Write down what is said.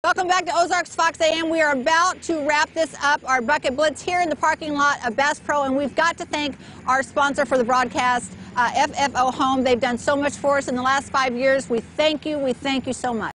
Welcome back to Ozarks Fox AM. We are about to wrap this up, our Bucket Blitz here in the parking lot of Bass Pro, and we've got to thank our sponsor for the broadcast, FFO Home. They've done so much for us in the last 5 years. We thank you so much.